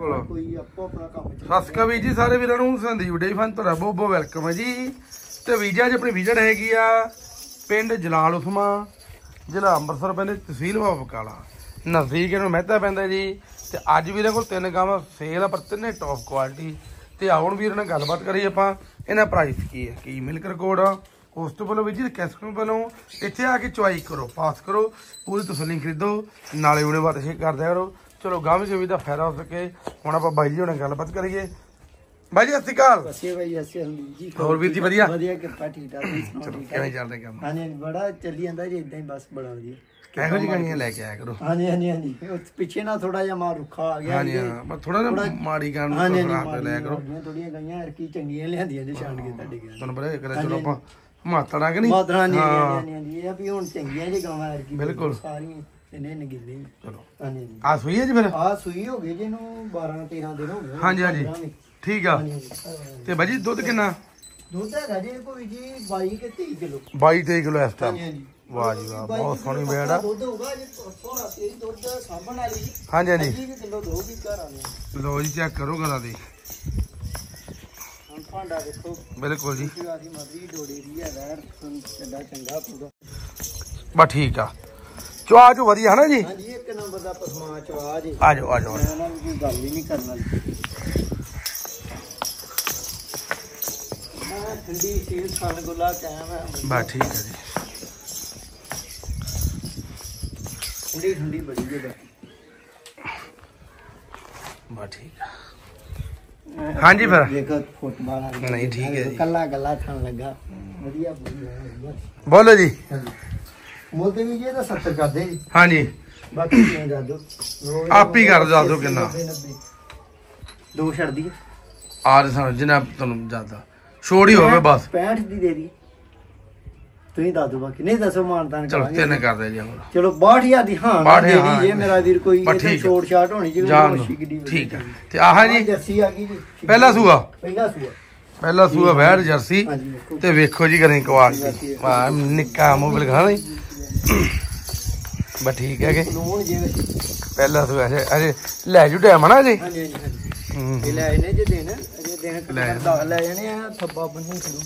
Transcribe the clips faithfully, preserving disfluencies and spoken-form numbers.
ਬਿਲਕੁਲ ਕੋਈ ਆਪੋ ਆਪਣਾ ਕੰਮ ਚੱਲਦਾ। ਸਤਿ ਸ਼੍ਰੀ ਅਕਾਲ ਵੀਰ ਜੀ ਸਾਰੇ ਵੀਰਾਂ ਨੂੰ ਸੰਦੀਪ ਡੇਅਰੀ ਫਾਰਮ ਤੁਹਾਡਾ ਬਹੁਤ ਬਹੁਤ ਵੈਲਕਮ ਹੈ ਜੀ। ਤੇ ਵੀਜ਼ਾ ਅੱਜ ਆਪਣੀ ਵਿਜ਼ਿਟ ਹੈਗੀ ਆ ਪਿੰਡ ਜਲਾਲ ਉਸਮਾ ਜ਼ਿਲ੍ਹਾ ਅੰਮ੍ਰਿਤਸਰ ਪੈਂਦੇ ਤਹਿਸੀਲ ਬਾਬਾ ਬਕਾਲਾ ਨਜ਼ਦੀਕ ਇਹਨੂੰ ਮਹਿਤਾ ਪੈਂਦਾ ਜੀ। ਤੇ ਅੱਜ ਵੀਰਾਂ ਕੋਲ ਤਿੰਨ ਗਾਵਾਂ ਸੇਲ ਆ ਪਰ ਤਿੰਨੇ ਟੌਪ ਕੁਆਲਿਟੀ। ਤੇ ਆਉਣ ਵੀਰ ਨਾਲ ਗੱਲਬਾਤ ਕਰੀਏ ਆਪਾਂ ਇਹਨਾਂ ਪ੍ਰਾਈਸ ਕੀ ਹੈ ਕੀ ਮਿਲਕ ਰਿਕਾਰਡ ਆ ਉਸ ਤੋਂ ਪਹਿਲਾਂ ਵੀਰ ਜੀ ਕੈਸਟਮ ਵੱਲੋਂ ਇੱਥੇ ਆ ਕੇ ਚੁਆਈ ਕਰੋ ਪਾਸ ਕਰੋ ਪੂਰੀ ਤਸੱਲੀ ਖਰੀਦੋ ਨਾਲੇ ਉਹਨੇ ਬਾਤ ਸ਼ੇਅਰ ਕਰਦਿਆ ਕਰੋ। ਚਲੋ ਗਾਵੀ ਜਵੀ ਦਾ ਫਾਇਦਾ ਹੋ ਸਕੇ। ਹੁਣ ਆਪਾਂ ਬਾਈ ਜੀ ਹੁਣੇ ਗੱਲਬਾਤ ਕਰੀਏ। ਬਾਈ ਜੀ ਸਤਿ ਸ਼੍ਰੀ ਅਕਾਲ। ਅਸੀਂ ਬਾਈ ਅਸੀਂ ਜੀ ਹੋਰ ਵੀਰ ਜੀ ਵਧੀਆ ਵਧੀਆ ਕਿਰਪਾ ਠੀਕ ਠਾਕ ਤੁਸੀਂ ਸੁਣਾਓ ਠੀਕ ਕਿਵੇਂ ਚੱਲਦਾ ਕੰਮ? ਹਾਂਜੀ ਬੜਾ ਚੱਲੀ ਜਾਂਦਾ ਜੀ ਇਦਾਂ ਹੀ ਬਸ ਬੜਾ ਵਧੀਆ। ਇਹੋ ਜਿਹੀ ਗਾਣੀਆਂ ਲੈ ਕੇ ਆਇਆ ਕਰੋ। ਹਾਂਜੀ ਹਾਂਜੀ ਹਾਂਜੀ ਪਿੱਛੇ ਨਾ ਥੋੜਾ ਜਿਹਾ ਮਾਰ ਰੁੱਖਾ ਆ ਗਿਆ। ਹਾਂਜੀ ਹਾਂ ਪਰ ਥੋੜਾ ਜਿਹਾ ਮਾੜੀ ਗਾਣ ਨੂੰ ਥੋੜਾ ਲੈ ਕਰੋ। ਥੋੜੀਆਂ ਗਾਈਆਂ ਹਰ ਕੀ ਚੰਗੀਆਂ ਲਿਆਂਦੀਆਂ ਜੇ ਛਾਂਡ ਕੇ ਤੁਹਾਡੇ ਕੋਲ ਤੁਹਾਨੂੰ ਬੜਾ ਕਰੇ ਚਲੋ ਆਪਾਂ ਮਾਤੜਾ ਕਿ ਨਹੀਂ ਮਾਤੜਾ ਨਹੀਂ ਹਾਂਜੀ ਹਾਂਜੀ ਇਹ ਵੀ ਹੁਣ ਚੰਗੀਆਂ ਜੇ ਗਾਵਾਂ ਹਰ ਕੀ ਬਿਲਕੁਲ ਸਾਰੀਆਂ ਇਹਨੇ ਨਗੀਲੇ ਚਲੋ ਹਾਂਜੀ ਆ ਸੂਈ ਹੈ ਜੀ ਫਿਰ ਆ ਸੂਈ ਹੋ ਗਈ ਜਿਹਨੂੰ ਬਾਰਾਂ ਤੇਰਾਂ ਦਿਨ ਹੋ ਗਏ। ਹਾਂਜੀ ਹਾਂਜੀ ਠੀਕ ਆ। ਤੇ ਬਾਜੀ ਦੁੱਧ ਕਿੰਨਾ ਦੁੱਧ ਹੈਗਾ ਜੀ ਕੋਈ ਜੀ ਬਾਈ ਕੇ ਤੇਈ ਕਿਲੋ ਬਾਈ ਤੇਈ ਕਿਲੋ ਇਸ ਟਾਈਮ। ਹਾਂਜੀ ਵਾਹ ਜੀ ਵਾਹ ਬਹੁਤ ਸੋਹਣੀ ਵੇੜ ਆ। ਦੁੱਧ ਹੋਗਾ ਜੀ ਥੋੜਾ ਤੇਈ ਦੁੱਧ ਸਾਂਭਣ ਵਾਲੀ। ਹਾਂਜੀ ਹਾਂਜੀ ਵੀਹ ਕਿਲੋ ਦੋਗੀ ਘਰ ਆ ਗਿਆ। ਲੋ ਜੀ ਚੈੱਕ ਕਰੋ ਗਲਾ ਦੀ ਹੁਣ ਭਾਂਡਾ ਦੇਖੋ ਬਿਲਕੁਲ ਜੀ ਆਦੀ ਮਦਰੀ ਡੋੜੀ ਦੀ ਹੈ ਵੈਰ ਕਿੱਡਾ ਚੰਗਾ ਪੂਰਾ ਬਸ ਠੀਕ ਆ। ਚਵਾ ਚੋ ਵਧੀਆ ਹੈ ਨਾ ਜੀ। ਹਾਂਜੀ ਇੱਕ ਨੰਬਰ ਦਾ ਪਸਮਾ ਚਵਾ ਜੀ। ਆ ਜਾਓ ਆ ਜਾਓ ਇਹਨਾਂ ਨੂੰ ਕੋਈ ਗੱਲ ਹੀ ਨਹੀਂ ਕਰਨ ਵਾਲੀ। ਮੈਂ ਠੰਡੀ ਸੀਲ ਖਾਣ ਗੁਲਾ ਕਾਇਮ ਹੈ ਬਸ ਠੀਕ ਆ ਜੀ। ਠੰਡੀ ਠੰਡੀ ਬੜੀ ਜੇ ਬਸ ਠੀਕ ਆ। ਹਾਂਜੀ ਫਿਰ ਦੇਖੋ ਫੁੱਟਬਾਲ ਆ ਗਿਆ ਨਹੀਂ ਠੀਕ ਹੈ ਜੀ। ਕੱਲਾ ਕੱਲਾ ਖਾਣ ਲੱਗਾ ਵਧੀਆ ਵਧੀਆ ਬੋਲੋ ਜੀ। ਮੁੱਲ ਵੀ ਜੀ ਇਹਦਾ ਸੱਤਰ ਕਰਦੇ ਜੀ। ਹਾਂਜੀ ਬਾਕੀ ਕਿੰਨੇ ਦੱਸ ਦੋ ਆਪ ਹੀ ਕਰ ਦੱਸ ਦਿਓ ਕਿੰਨਾ ਦੋ ਛੱਡਦੀ ਆ ਸਾਨੂੰ ਜਿੰਨਾ ਤੁਹਾਨੂੰ ਜ਼ਿਆਦਾ ਛੋੜ ਹੀ ਹੋਵੇ ਬਸ ਪੈਂਹਠ ਦੀ ਦੇ ਦੀ ਤੁਸੀਂ ਦੱਸ ਦਿਓ ਬਾਕੀ ਨਹੀਂ ਦੱਸੋ ਮਾਨਤਾਨ ਚਲੋ ਤਿੰਨ ਕਰ ਦੇ ਜੀ ਹੁਣ ਚਲੋ ਬਾਹਠ ਹਜ਼ਾਰ ਦੀ ਹਾਂ ਬਾਹਠ ਦੇ ਹਜ਼ਾਰ ਦੀ ਜੇ ਮੇਰਾ ਵੀਰ ਕੋਈ ਇਹ ਛੋਟ ਛਾਟ ਹੋਣੀ ਜਿਵੇਂ ਮੱਛੀ ਕਿੱਡੀ ਠੀਕ ਆ। ਤੇ ਆਹ ਜੀ ਜਰਸੀ ਆ ਗਈ ਜੀ ਪਹਿਲਾ ਸੂਆ ਪਹਿਲਾ ਸੂਆ ਪਹਿਲਾ ਸੂਆ ਵੈੜ ਜਰਸੀ ਤੇ ਵੇਖੋ ਜੀ ਕਰੇ ਕੁਆਲਿਟੀ ਵਾਹ ਨਿੱਕਾ ਮੂੰਹ ਬਿਲਖਾ ਨਹੀਂ ਬਸ ਠੀਕ ਹੈ ਕਿ ਪਹਿਲਾ ਸੂਆ ਅਜੇ ਲੈ ਜੂ ਟਾਈਮ ਨਾ ਜੀ। ਹਾਂਜੀ ਹਾਂਜੀ ਇਹ ਲੈ ਇਹਨੇ ਜੇ ਦੇਣ ਅਜੇ ਦੇਣ ਲੈ ਜਾਣੇ ਆ ਥੱਬਾ ਬੰਨੂ ਸ਼ੁਰੂ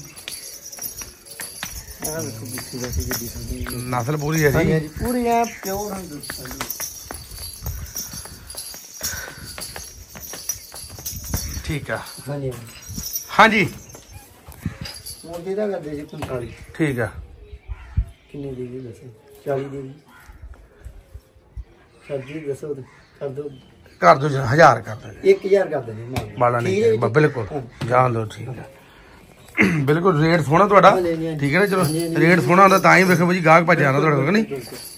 ਆ ਵੇਖੋ ਬਿੱਠੀ ਦਾ ਕਿੱਡੀ ਸੋਹਣੀ ਨਸਲ ਪੂਰੀ ਹੈ ਜੀ। ਹਾਂਜੀ ਪੂਰੀ ਆ ਪਿਓਰ ਹੰਦ ਠੀਕ ਆ। ਹਾਂਜੀ ਹਾਂਜੀ ਮੋਦੀ ਦਾ ਕਰਦੇ ਸੀ ਪੰਤਾਲੀ ਠੀਕ ਆ। ਕਿੰਨੇ ਦੀ ਜੀ ਦੱਸੋ ਚਾਲੀ ਦੀ ਸਬਜ਼ੀ ਦੱਸੋ ਕਰ ਦੋ ਕਰ ਦੋ ਹਜ਼ਾਰ ਕਰ ਦੋ ਇੱਕ ਹਜ਼ਾਰ ਕਰ ਦੇਣੇ ਬਾਲਾ ਨਹੀਂ ਬਿਲਕੁਲ ਜਾਣ ਦੋ ਠੀਕ ਆ। ਬਿਲਕੁਲ ਰੇਟ ਸੋਹਣਾ ਤੁਹਾਡਾ ਠੀਕ ਹੈ ਨਾ। ਚਲੋ ਰੇਟ ਸੋਹਣਾ ਹੁੰਦਾ ਤਾਂ ਹੀ ਵੇਖੋ ਜੀ ਗਾਹਕ ਭੱਜ ਜਾਣਾ ਤੁਹਾਡੇ ਕੋਲ ਨਹੀਂ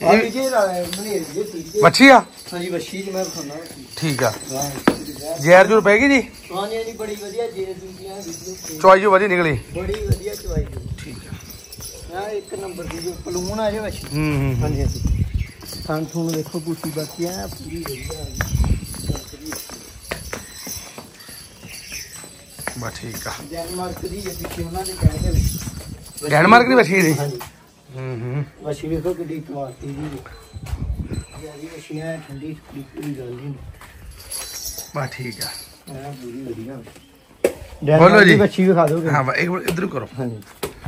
ਮੱਛੀ ਆ। ਹਾਂਜੀ ਵੱਛੀ ਜੀ ਮੈਂ ਦਿਖਾਉਣਾ ਠੀਕ ਆ। ਜ਼ਹਿਰ ਜੂਰ ਪੈ ਗਈ ਜੀ। ਹਾਂਜੀ ਹਾਂਜੀ ਬੜੀ ਵਧੀਆ ਜੇਰ ਦੂਜੀਆਂ ਚੁਆਈ ਜੋ ਵਧੀਆ ਨਿਕਲੀ ਬੜੀ ਵਧੀਆ ਚੁਆਈ ਠੀਕ ਆ। ਆ ਇੱਕ ਨੰਬਰ ਦੀ ਜੋ ਪਲੂਣ ਆ ਜੇ ਵੱਛੀ ਹੂੰ ਹੂੰ ਹਾਂਜੀ ਹਾਂਜੀ ਥਾਂ ਥੂਣ ਦੇਖੋ ਪੂਛੀ ਬਾਕੀ ਆ ਪੂਰੀ ਵਧੀਆ ਬਸ ਠੀਕ ਆ। ਡੈਨਮਾਰਕ ਦੀ ਜੇ ਪਿੱਛੇ ਉਹਨਾਂ ਦੇ ਕਹਿੰਦੇ ਵਿੱਚ ਡੈਨਮਾਰਕ ਦੀ ਵੱਛੀ ਦੀ ਹਾਂਜੀ ਹੂੰ ਹੂੰ ਵੱਛੀ ਵੇਖੋ ਕਿੱਡੀ ਕੁਆਲਿਟੀ ਦੀ ਯਾਰੀ ਵੱਛੀਆਂ ਠੰਡੀ ਠੰਡੀ ਕੋਈ ਗੱਲ ਨਹੀਂ ਬਸ ਠੀਕ ਆ। ਆ ਪੂਰੀ ਵਧੀਆ ਬੋਲੋ ਜੀ ਵੱਛੀ ਵਿਖਾ ਦੋਗੇ ਹਾਂ ਇੱਕ ਮਿੰਟ ਇਧਰ ਕਰੋ। ਹਾਂਜੀ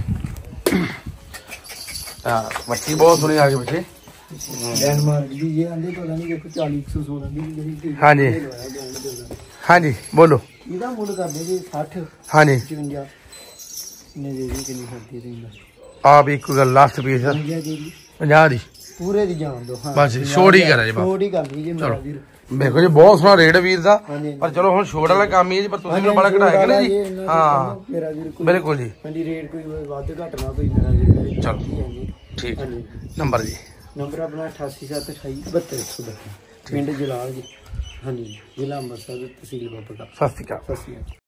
ਹਾਂ ਵੱਛੀ ਬਹੁਤ ਸੋਹਣੀ ਆ ਗਈ ਬੱਚੇ ਡੈਨਮਾਰਕ ਦੀ ਜੇ ਆਂਦੇ ਪਤਾ ਨਹੀਂ ਕਿ ਚਾਲੀ ਇੱਕ ਸੌ ਸੋਲਾਂ ਦੀ ਜਿਹੜੀ ਹਾਂਜੀ ਹਾਂਜੀ ਬੋਲੋ ਇਹਦਾ ਮੁੱਲ ਕਰਦੇ ਜੀ ਸੱਠ ਹਾਂਜੀ ਪਚਵੰਜਾ ਨੇ ਦੇ ਦੀ ਕਿੰਨੀ ਖਰਚੀ ਰਹਿੰਦਾ ਆ ਵੀ ਇੱਕ ਗੱਲ ਲਾਸਟ ਪੀਸ ਪੰਜਾਹ ਦੀ ਪੂਰੇ ਦੀ ਜਾਣ ਦੋ ਹਾਂ ਬਸ ਛੋੜ ਹੀ ਕਰਾ ਜੀ ਬਸ ਛੋੜ ਹੀ ਕਰ ਲਈ ਜੀ ਮੇਰਾ ਵੀਰ ਦੇਖੋ ਜੀ ਬਹੁਤ ਸੋਹਣਾ ਰੇਟ ਵੀਰ ਦਾ ਪਰ ਚਲੋ ਹੁਣ ਛੋੜ ਵਾਲਾ ਕੰਮ ਹੀ ਹੈ ਜੀ ਪਰ ਤੁਸੀਂ ਮੈਨੂੰ ਬੜਾ ਘਟਾਇਆ ਕਿ ਜੀ ਹਾਂ ਮੇਰਾ ਵੀਰ ਕੋਈ ਬਿਲਕੁਲ ਜੀ ਹਾਂਜੀ ਰੇਟ ਕੋਈ ਵੱਧ ਘੱਟ ਨਾ ਕੋਈ ਮੇਰਾ ਵੀਰ ਚਲੋ ਠੀਕ ਹੈ ਨੰਬਰ ਜੀ ਨੰਬਰ ਆਪਣਾ ਅਠਾਸੀ ਸੱਤ ਅਠਾਈ ਬਹੱਤਰ ਇੱਕ ਸੌ ਦਸ ਪਿੰਡ ਜਲਾਲ ਜੀ ਹਾਂਜੀ ਜ਼ਿਲ੍ਹਾ ਅੰਮ੍ਰਿਤਸਰ ਤਹਿਸੀਲ ਬਾਬਾ ਸਤਿ ਸ਼੍ਰੀ ਅਕਾਲ। ਸਤਿ ਸ਼੍ਰੀ ਅਕਾਲ।